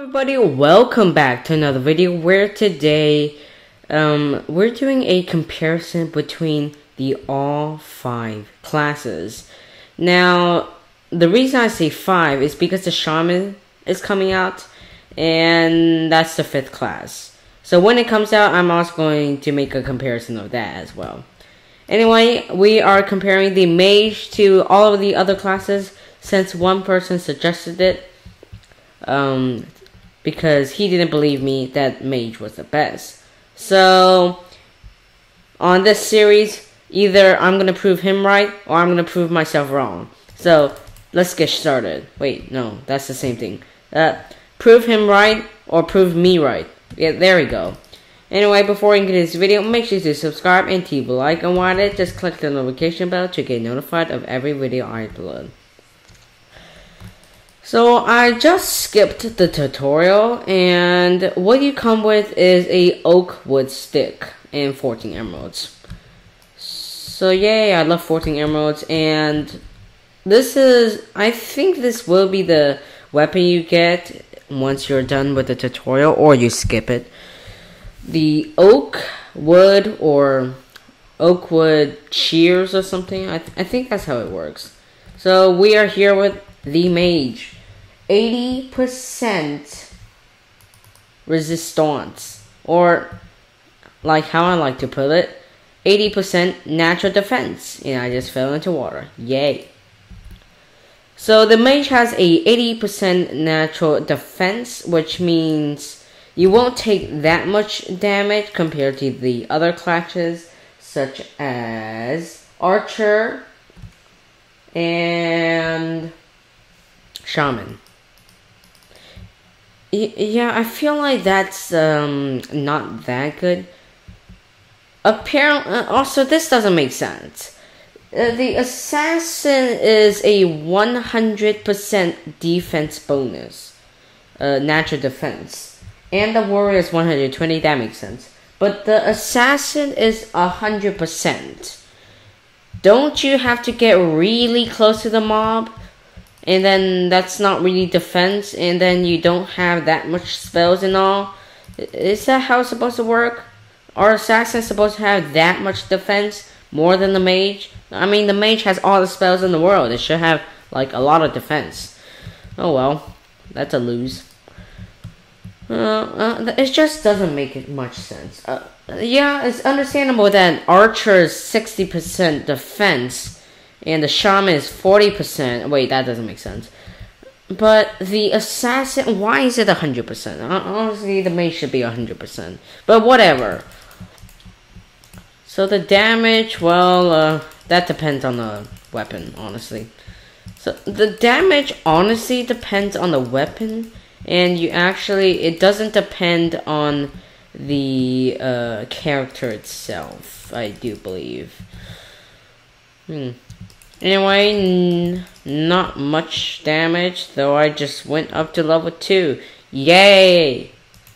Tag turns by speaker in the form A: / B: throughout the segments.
A: Everybody, welcome back to another video where today we're doing a comparison between the all 5 classes. Now, the reason I say 5 is because the Shaman is coming out, and that's the 5th class. So when it comes out, I'm also going to make a comparison of that as well. Anyway, we are comparing the Mage to all of the other classes since one person suggested it. Because he didn't believe me that Mage was the best. So, on this series, either I'm going to prove him right, or I'm going to prove myself wrong. So, let's get started. Wait, no, that's the same thing. Prove him right, or prove me right. Yeah, there we go. Anyway, before we get this video, make sure to subscribe and leave a like, and while it, just click the notification bell to get notified of every video I upload. So I just skipped the tutorial, and what you come with is a oak wood stick and 14 emeralds. So yay, I love 14 emeralds, and this is, I think this will be the weapon you get once you're done with the tutorial, or you skip it. The oak wood, or oak wood shears or something, I think that's how it works. So we are here with the Mage. 80% resistance, or like how I like to put it, 80% natural defense. And I just fell into water. Yay. So the Mage has a 80% natural defense, which means you won't take that much damage compared to the other classes, such as Archer and Shaman. Yeah, I feel like that's not that good. Apparently, also this doesn't make sense. The Assassin is a 100% defense bonus, natural defense, and the Warrior is 120. That makes sense. But the Assassin is 100%. Don't you have to get really close to the mob? And then that's not really defense, and then you don't have that much spells and all. Is that how it's supposed to work? Are assassins supposed to have that much defense more than the Mage? I mean, the Mage has all the spells in the world. It should have like a lot of defense. Oh well, that's a lose. It just doesn't make it much sense. Yeah, it's understandable that Archer's 60% defense and the Shaman is 40%. Wait, that doesn't make sense. But the Assassin, why is it 100%? Honestly, the Mage should be 100%. But whatever. So the damage, well, that depends on the weapon, honestly. So the damage honestly depends on the weapon. And you actually, it doesn't depend on the character itself, I do believe. Anyway, not much damage, though I just went up to level 2. Yay!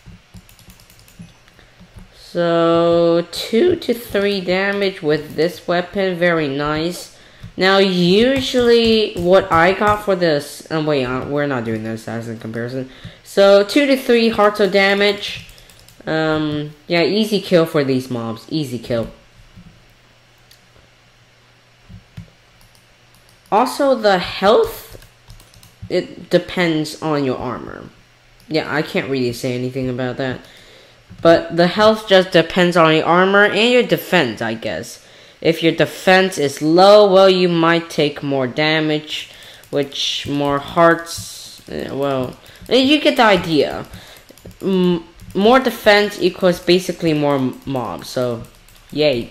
A: So, 2 to 3 damage with this weapon, very nice. Now, usually, what I got for this, wait, we're not doing the assassin comparison. So, 2 to 3 hearts of damage. Yeah, easy kill for these mobs, easy kill. Also, the health, it depends on your armor. Yeah, I can't really say anything about that. But the health just depends on your armor and your defense, I guess. If your defense is low, well, you might take more damage, which more hearts, well, you get the idea. More defense equals basically more mobs, so yay.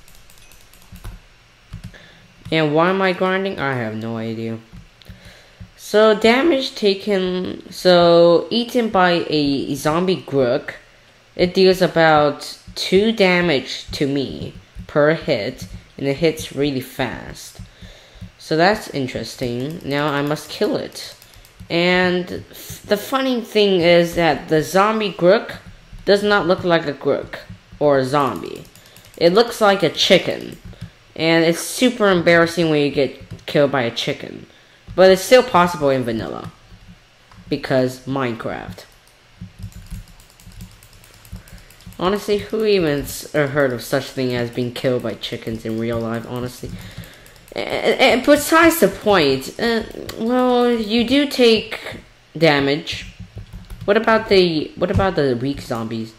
A: And why am I grinding? I have no idea. So damage taken, so eaten by a zombie Grook, it deals about 2 damage to me per hit, and it hits really fast. So that's interesting. Now I must kill it. And the funny thing is that the zombie Grook does not look like a Grook or a zombie. It looks like a chicken. And it's super embarrassing when you get killed by a chicken. But it's still possible in vanilla. Because Minecraft. Honestly, who even heard of such thing as being killed by chickens in real life, honestly? And besides the point, well, you do take damage. What about the weak zombies?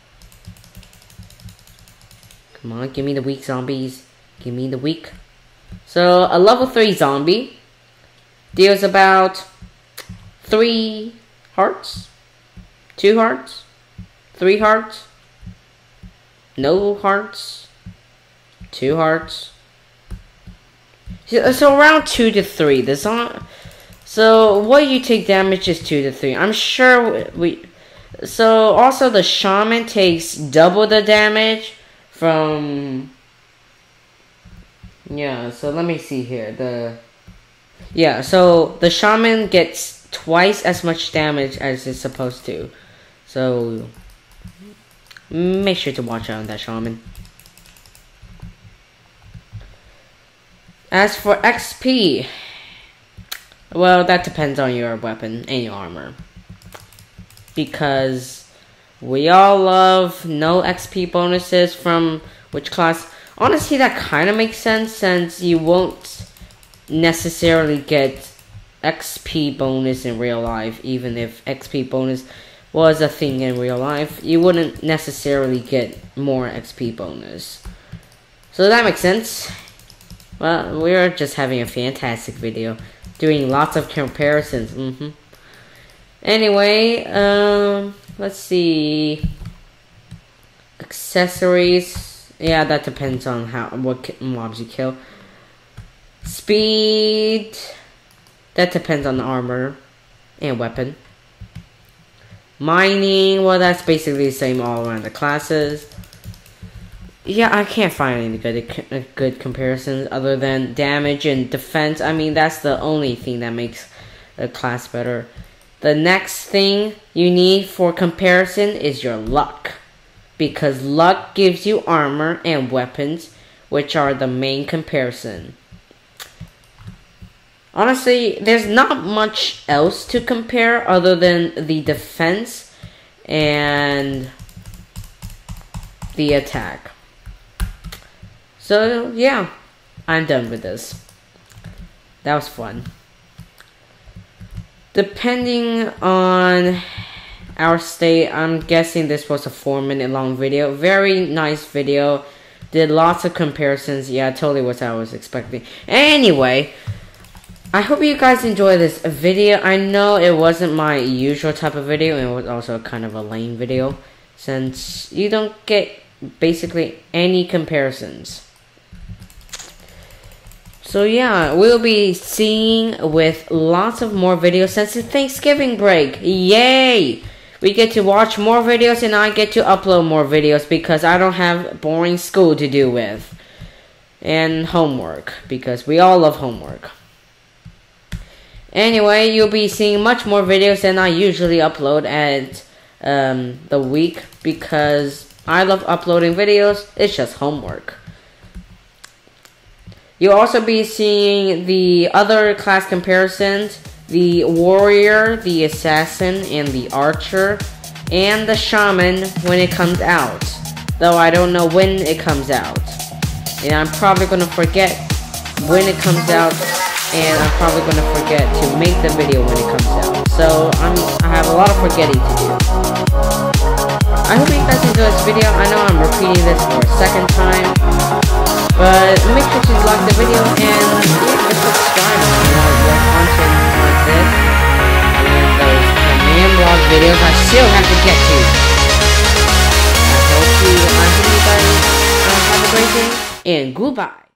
A: Come on, give me the weak zombies. Give me the weak. So, a level 3 zombie deals about 3 hearts, 2 hearts, 3 hearts, no hearts, 2 hearts. So around 2 to 3. So what you take damage is 2 to 3. I'm sure So also the shaman takes double the damage from. Yeah. So let me see here. So the shaman gets twice as much damage as it's supposed to. So make sure to watch out on that shaman. As for XP, well, that depends on your weapon and your armor. Because we all love no XP bonuses from which class. Honestly, that kind of makes sense since you won't necessarily get XP bonus in real life. Even if XP bonus was a thing in real life, you wouldn't necessarily get more XP bonus. So that makes sense. Well, we're just having a fantastic video, doing lots of comparisons. Anyway, let's see. Accessories. Yeah, that depends on what mobs you kill. Speed. That depends on the armor and weapon. Mining. Well, that's basically the same all around the classes. Yeah, I can't find any good comparisons other than damage and defense. I mean, that's the only thing that makes a class better. The next thing you need for comparison is your luck. Because luck gives you armor and weapons, which are the main comparison. Honestly, there's not much else to compare other than the defense and the attack. So, yeah, I'm done with this. That was fun. Depending on our state, I'm guessing this was a 4-minute long video. Very nice video. Did lots of comparisons. Yeah, totally what I was expecting. Anyway, I hope you guys enjoyed this video. I know it wasn't my usual type of video. It was also kind of a lame video, since you don't get basically any comparisons. So yeah, we'll be seeing with lots of more videos since it's Thanksgiving break. Yay! We get to watch more videos and I get to upload more videos because I don't have boring school to do with. And homework, because we all love homework. Anyway, you'll be seeing much more videos than I usually upload at the week because I love uploading videos. It's just homework. You'll also be seeing the other class comparisons, the warrior, the assassin, and the archer, and the shaman when it comes out. Though I don't know when it comes out. And I'm probably going to forget when it comes out, and I'm probably going to forget to make the video when it comes out. So I have a lot of forgetting to do. I hope you guys enjoyed this video. I know I'm repeating this for a second time. But make sure to like the video and just subscribe if you want more content like this. And those command block videos I still have to get to. I hope you guys have a great day and goodbye.